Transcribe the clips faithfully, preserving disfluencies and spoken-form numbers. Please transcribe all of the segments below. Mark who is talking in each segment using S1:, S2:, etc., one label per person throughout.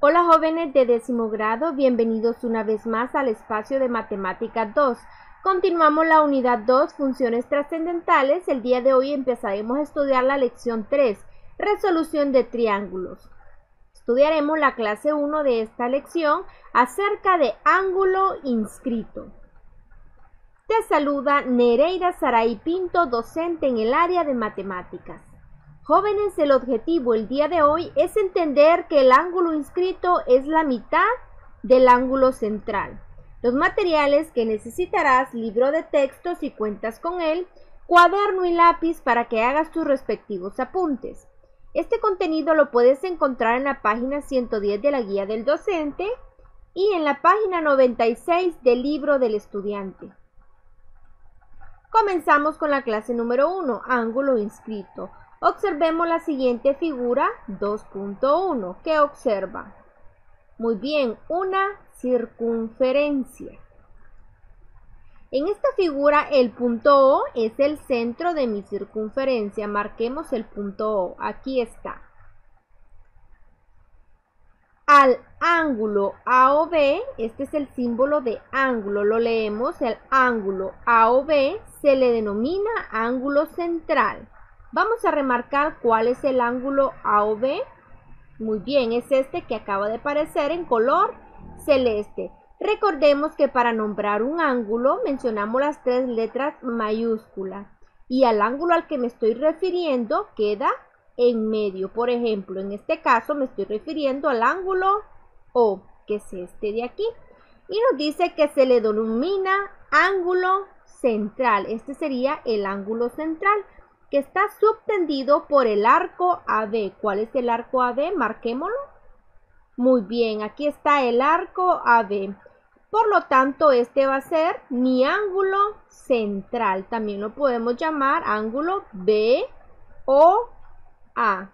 S1: Hola jóvenes de décimo grado, bienvenidos una vez más al espacio de Matemática dos. Continuamos la unidad dos, funciones trascendentales. El día de hoy empezaremos a estudiar la lección tres, resolución de triángulos. Estudiaremos la clase uno de esta lección acerca de ángulo inscrito. Te saluda Nereida Saray Pinto, docente en el área de matemáticas. Jóvenes, el objetivo el día de hoy es entender que el ángulo inscrito es la mitad del ángulo central. Los materiales que necesitarás: libro de texto si cuentas con él, cuaderno y lápiz para que hagas tus respectivos apuntes. Este contenido lo puedes encontrar en la página ciento diez de la guía del docente y en la página noventa y seis del libro del estudiante. Comenzamos con la clase número uno, ángulo inscrito. Observemos la siguiente figura dos punto uno. ¿Qué observa? Muy bien, una circunferencia. En esta figura el punto O es el centro de mi circunferencia. Marquemos el punto O. Aquí está. Al ángulo A O B, este es el símbolo de ángulo, lo leemos, el ángulo A O B se le denomina ángulo central. Vamos a remarcar cuál es el ángulo A O B. Muy bien, es este que acaba de aparecer en color celeste. Recordemos que para nombrar un ángulo mencionamos las tres letras mayúsculas y al ángulo al que me estoy refiriendo queda en medio. Por ejemplo, en este caso me estoy refiriendo al ángulo O, que es este de aquí. Y nos dice que se le denomina ángulo central. Este sería el ángulo central, que está subtendido por el arco A B. ¿Cuál es el arco A B? Marquémoslo. Muy bien, aquí está el arco A B. Por lo tanto, este va a ser mi ángulo central. También lo podemos llamar ángulo B O A.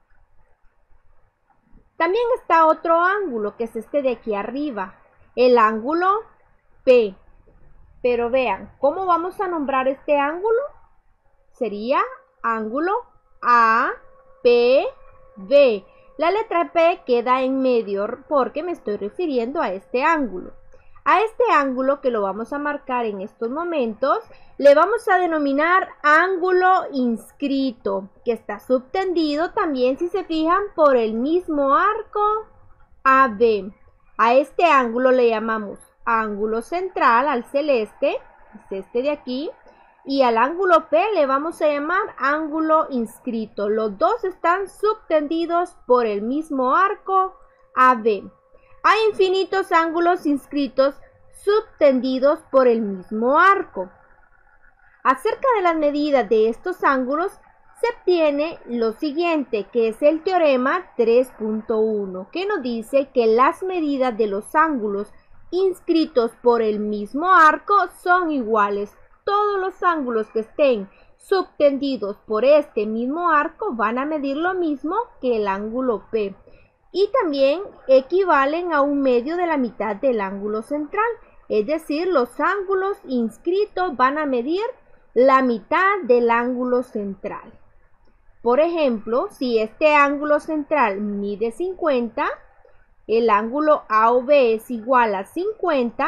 S1: También está otro ángulo, que es este de aquí arriba, el ángulo P. Pero vean, ¿cómo vamos a nombrar este ángulo? Sería ángulo A P B. La letra P queda en medio porque me estoy refiriendo a este ángulo. A este ángulo, que lo vamos a marcar en estos momentos, le vamos a denominar ángulo inscrito, que está subtendido también, si se fijan, por el mismo arco A B. A este ángulo le llamamos ángulo central, al celeste, es este de aquí. Y al ángulo P le vamos a llamar ángulo inscrito. Los dos están subtendidos por el mismo arco A B. Hay infinitos ángulos inscritos subtendidos por el mismo arco. Acerca de las medidas de estos ángulos se obtiene lo siguiente, que es el teorema tres punto uno, que nos dice que las medidas de los ángulos inscritos por el mismo arco son iguales. Todos los ángulos que estén subtendidos por este mismo arco van a medir lo mismo que el ángulo P y también equivalen a un medio de la mitad del ángulo central. Es decir, los ángulos inscritos van a medir la mitad del ángulo central. Por ejemplo, si este ángulo central mide cincuenta, el ángulo A O B es igual a cincuenta,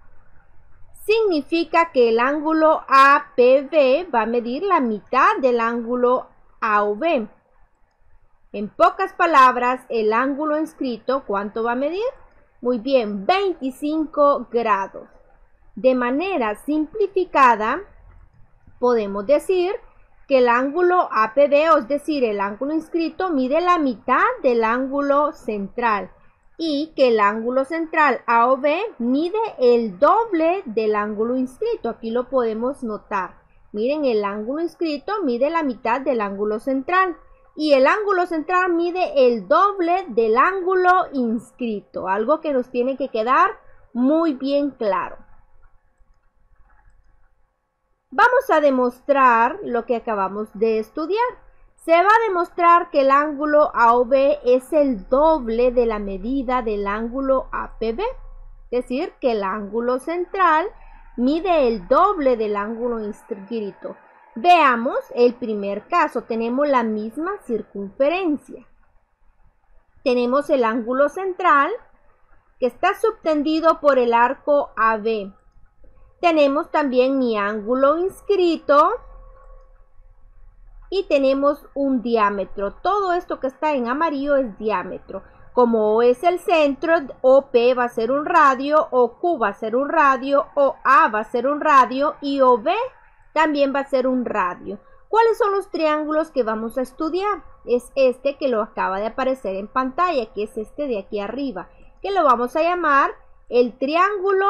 S1: significa que el ángulo A P B va a medir la mitad del ángulo A O B. En pocas palabras, el ángulo inscrito, ¿cuánto va a medir? Muy bien, veinticinco grados. De manera simplificada, podemos decir que el ángulo A P B, es decir, el ángulo inscrito, mide la mitad del ángulo central, y que el ángulo central A O B mide el doble del ángulo inscrito. Aquí lo podemos notar. Miren, el ángulo inscrito mide la mitad del ángulo central y el ángulo central mide el doble del ángulo inscrito. Algo que nos tiene que quedar muy bien claro. Vamos a demostrar lo que acabamos de estudiar. Se va a demostrar que el ángulo A O B es el doble de la medida del ángulo A P B. Es decir, que el ángulo central mide el doble del ángulo inscrito. Veamos el primer caso. Tenemos la misma circunferencia. tenemos el ángulo central que está subtendido por el arco A B. Tenemos también mi ángulo inscrito y tenemos un diámetro. Todo esto que está en amarillo es diámetro. Como O es el centro, O P va a ser un radio, O Q va a ser un radio, O A va a ser un radio y O B también va a ser un radio. ¿Cuáles son los triángulos que vamos a estudiar? Es este que lo acaba de aparecer en pantalla, que es este de aquí arriba, que lo vamos a llamar el triángulo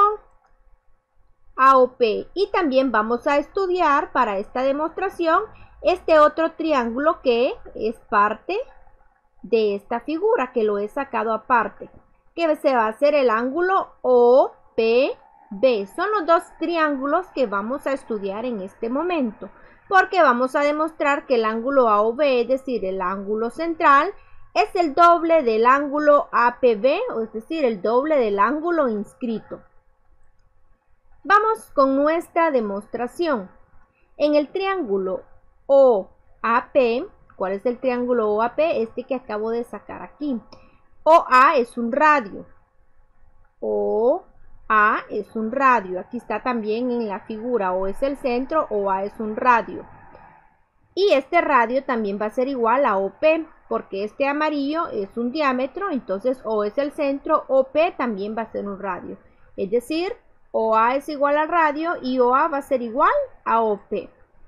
S1: A O P. Y también vamos a estudiar para esta demostración este otro triángulo que es parte de esta figura, que lo he sacado aparte, que se va a hacer el ángulo O P B. Son los dos triángulos que vamos a estudiar en este momento, porque vamos a demostrar que el ángulo A O B, es decir, el ángulo central, es el doble del ángulo A P B, es decir, el doble del ángulo inscrito. Vamos con nuestra demostración. En el triángulo O A P, ¿cuál es el triángulo O A P? Este que acabo de sacar aquí. O A es un radio. O A es un radio. Aquí está también en la figura. O es el centro, O A es un radio. Y este radio también va a ser igual a O P, porque este amarillo es un diámetro, entonces O es el centro, O P también va a ser un radio. Es decir, O A es igual al radio y O A va a ser igual a O P.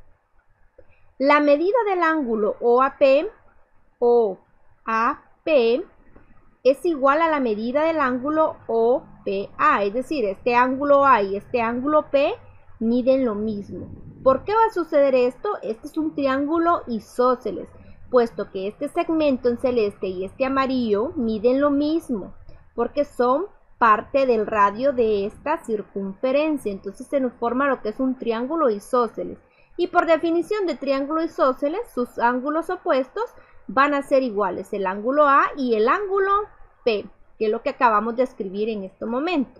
S1: La medida del ángulo O A P, O A P, es igual a la medida del ángulo O P A. Es decir, este ángulo A y este ángulo P miden lo mismo. ¿Por qué va a suceder esto? Este es un triángulo isósceles, puesto que este segmento en celeste y este amarillo miden lo mismo, porque son parte del radio de esta circunferencia. Entonces se nos forma lo que es un triángulo isósceles. Y por definición de triángulo isósceles, sus ángulos opuestos van a ser iguales, el ángulo A y el ángulo P, que es lo que acabamos de escribir en este momento.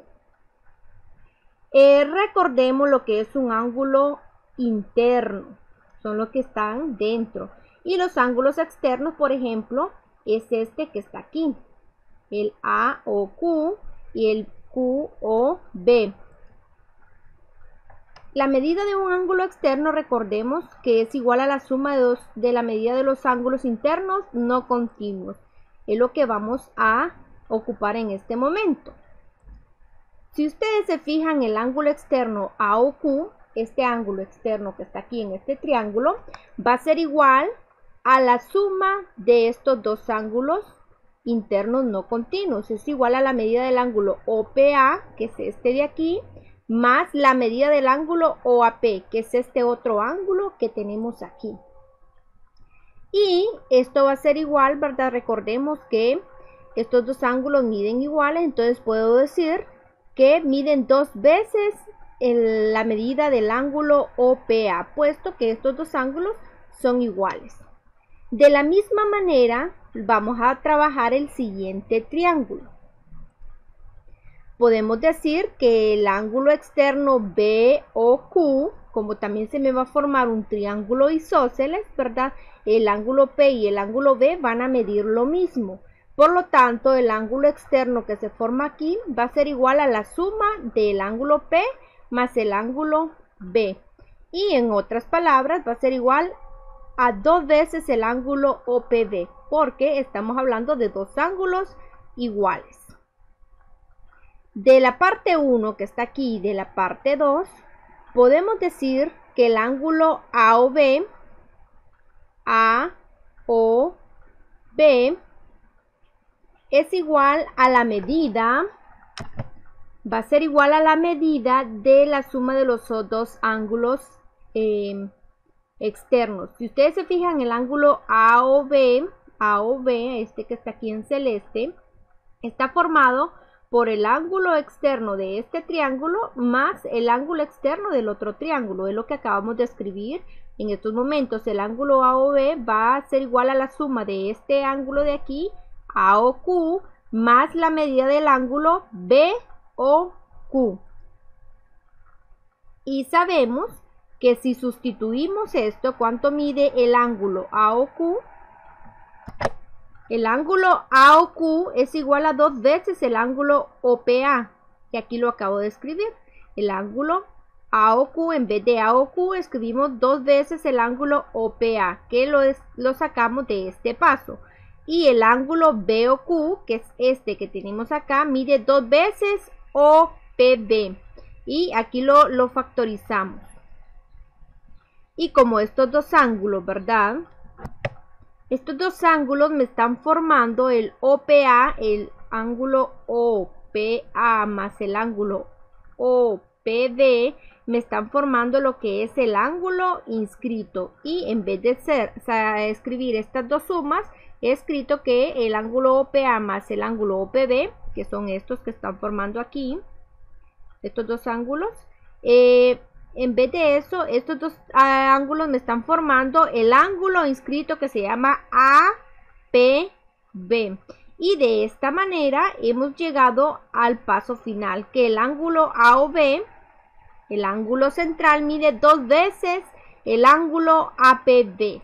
S1: Eh, recordemos lo que es un ángulo interno, son los que están dentro. Y los ángulos externos, por ejemplo, es este que está aquí, el A O Q y el Q O B. La medida de un ángulo externo, recordemos que es igual a la suma de, dos, de la medida de los ángulos internos no continuos. Es lo que vamos a ocupar en este momento. Si ustedes se fijan, el ángulo externo A O Q, este ángulo externo que está aquí en este triángulo, va a ser igual a la suma de estos dos ángulos internos no continuos. Es igual a la medida del ángulo O P A, que es este de aquí, más la medida del ángulo O A P, que es este otro ángulo que tenemos aquí. Y esto va a ser igual, ¿verdad? Recordemos que estos dos ángulos miden iguales, entonces puedo decir que miden dos veces el, la medida del ángulo O P A, puesto que estos dos ángulos son iguales. De la misma manera, vamos a trabajar el siguiente triángulo. Podemos decir que el ángulo externo B O Q, como también se me va a formar un triángulo isósceles, ¿verdad? El ángulo P y el ángulo B van a medir lo mismo. Por lo tanto, el ángulo externo que se forma aquí va a ser igual a la suma del ángulo P más el ángulo B. Y en otras palabras, va a ser igual a dos veces el ángulo O P B, porque estamos hablando de dos ángulos iguales. De la parte uno que está aquí y de la parte dos, podemos decir que el ángulo A O B, A O B, es igual a la medida, va a ser igual a la medida de la suma de los dos ángulos eh, externos. Si ustedes se fijan, el ángulo A O B, A O B, este que está aquí en celeste, está formado por el ángulo externo de este triángulo más el ángulo externo del otro triángulo. Es lo que acabamos de escribir en estos momentos. El ángulo A O B va a ser igual a la suma de este ángulo de aquí, A O Q, más la medida del ángulo B O Q. Y sabemos que si sustituimos esto, ¿cuánto mide el ángulo A O Q? El ángulo A O Q es igual a dos veces el ángulo O P A, que aquí lo acabo de escribir. El ángulo A O Q, en vez de A O Q, escribimos dos veces el ángulo O P A, que lo, es, lo sacamos de este paso. Y el ángulo B O Q, que es este que tenemos acá, mide dos veces O P B. Y aquí lo, lo factorizamos. Y como estos dos ángulos, ¿verdad? Estos dos ángulos me están formando el O P A, el ángulo O P A más el ángulo O P B, me están formando lo que es el ángulo inscrito. Y en vez de ser, o sea, escribir estas dos sumas, he escrito que el ángulo O P A más el ángulo O P B, que son estos que están formando aquí, estos dos ángulos, eh, en vez de eso, estos dos uh, ángulos me están formando el ángulo inscrito que se llama A P B. Y de esta manera hemos llegado al paso final, que el ángulo A O B, el ángulo central, mide dos veces el ángulo A P B.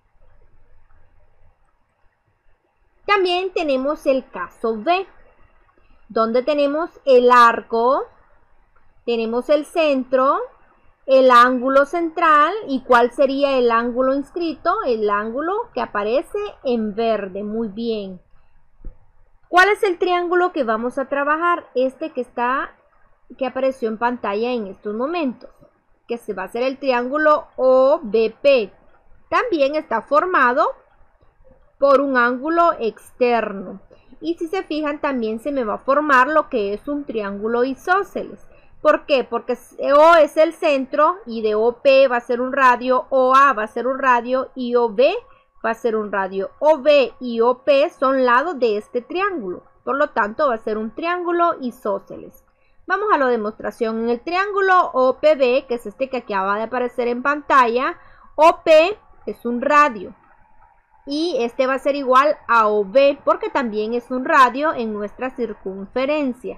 S1: También tenemos el caso B, donde tenemos el arco, tenemos el centro, el ángulo central. ¿Y cuál sería el ángulo inscrito? El ángulo que aparece en verde. Muy bien. ¿Cuál es el triángulo que vamos a trabajar? Este que está, que apareció en pantalla en estos momentos, que se va a hacer el triángulo O B P. También está formado por un ángulo externo. Y si se fijan, también se me va a formar lo que es un triángulo isósceles. ¿Por qué? Porque O es el centro y de O P va a ser un radio, O A va a ser un radio y O B va a ser un radio. O B y O P son lados de este triángulo. Por lo tanto, va a ser un triángulo isósceles. Vamos a la demostración. En el triángulo O P B, que es este que acaba de aparecer en pantalla, O P es un radio. Y este va a ser igual a O B porque también es un radio en nuestra circunferencia.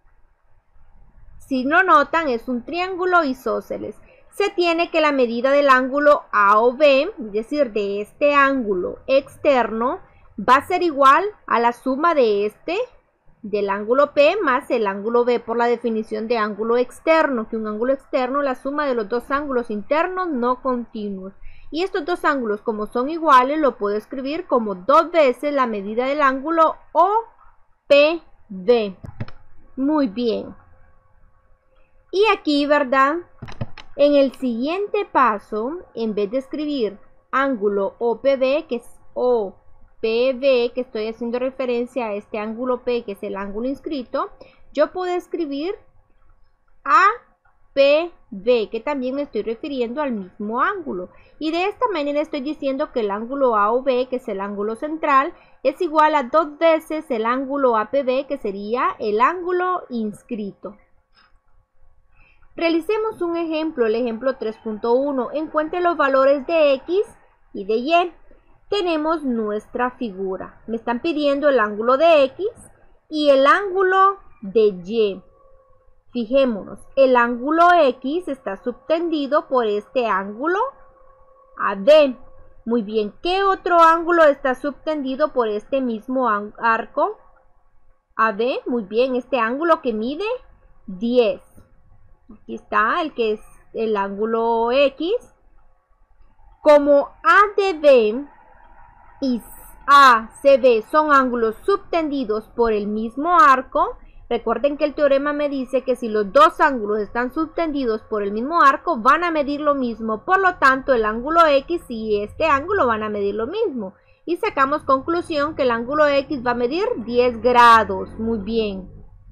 S1: Si no notan, es un triángulo isósceles. Se tiene que la medida del ángulo A O B, es decir, de este ángulo externo, va a ser igual a la suma de este, del ángulo P, más el ángulo B, por la definición de ángulo externo, que un ángulo externo es la suma de los dos ángulos internos no continuos. Y estos dos ángulos, como son iguales, lo puedo escribir como dos veces la medida del ángulo O P B. Muy bien. Y aquí, ¿verdad? En el siguiente paso, en vez de escribir ángulo O P B, que es O P B, que estoy haciendo referencia a este ángulo P, que es el ángulo inscrito, yo puedo escribir A P B, que también me estoy refiriendo al mismo ángulo. Y de esta manera estoy diciendo que el ángulo A O B, que es el ángulo central, es igual a dos veces el ángulo A P B, que sería el ángulo inscrito. Realicemos un ejemplo, el ejemplo tres punto uno. Encuentre los valores de X y de Y. Tenemos nuestra figura. Me están pidiendo el ángulo de X y el ángulo de Y. Fijémonos, el ángulo X está subtendido por este ángulo A D. Muy bien, ¿qué otro ángulo está subtendido por este mismo arco A D? Muy bien, este ángulo que mide diez. Aquí está el que es el ángulo X. Como A D B y A C B son ángulos subtendidos por el mismo arco, recuerden que el teorema me dice que si los dos ángulos están subtendidos por el mismo arco, van a medir lo mismo. Por lo tanto, el ángulo X y este ángulo van a medir lo mismo. Y sacamos conclusión que el ángulo X va a medir diez grados. Muy bien.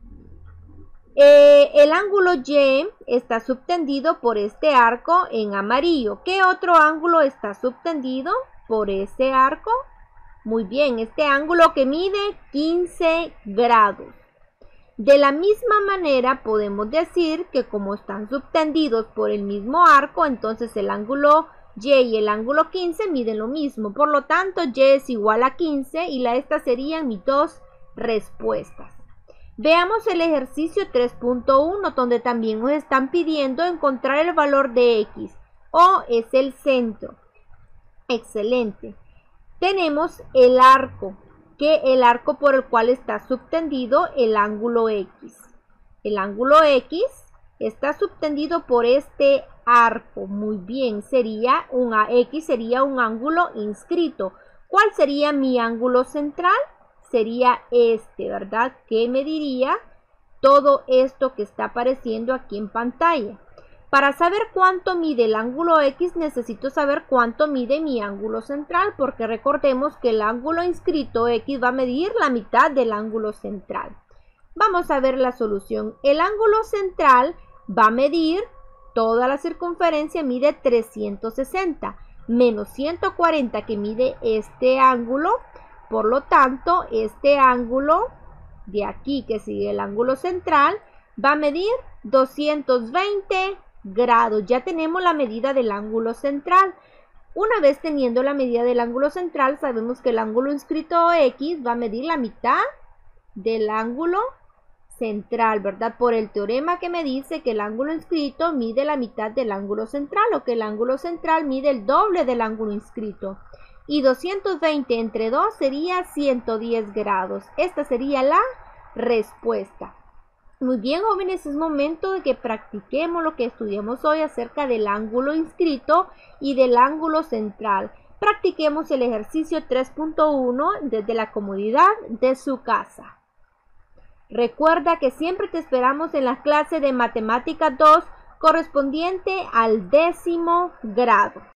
S1: Eh, el ángulo Y está subtendido por este arco en amarillo. ¿Qué otro ángulo está subtendido por ese arco? Muy bien, este ángulo que mide quince grados. De la misma manera podemos decir que como están subtendidos por el mismo arco, entonces el ángulo Y y el ángulo quince miden lo mismo. Por lo tanto, Y es igual a quince y la, estas serían mis dos respuestas. Veamos el ejercicio tres punto uno, donde también nos están pidiendo encontrar el valor de X. O es el centro. Excelente. Tenemos el arco. que el arco por el cual está subtendido el ángulo X. El ángulo X está subtendido por este arco. Muy bien, sería un X sería un ángulo inscrito. ¿Cuál sería mi ángulo central? Sería este, ¿verdad? ¿Qué mediría todo esto que está apareciendo aquí en pantalla? Para saber cuánto mide el ángulo X, necesito saber cuánto mide mi ángulo central, porque recordemos que el ángulo inscrito X va a medir la mitad del ángulo central. Vamos a ver la solución. El ángulo central va a medir, toda la circunferencia mide trescientos sesenta, menos ciento cuarenta que mide este ángulo. Por lo tanto, este ángulo de aquí, que sigue el ángulo central, va a medir doscientos veinte grados. Ya tenemos la medida del ángulo central. Una vez teniendo la medida del ángulo central, sabemos que el ángulo inscrito X va a medir la mitad del ángulo central, ¿verdad? Por el teorema que me dice que el ángulo inscrito mide la mitad del ángulo central, o que el ángulo central mide el doble del ángulo inscrito. Y doscientos veinte entre dos sería ciento diez grados. Esta sería la respuesta. Muy bien, jóvenes, es momento de que practiquemos lo que estudiamos hoy acerca del ángulo inscrito y del ángulo central. Practiquemos el ejercicio tres punto uno desde la comodidad de su casa. Recuerda que siempre te esperamos en la clase de Matemática dos correspondiente al décimo grado.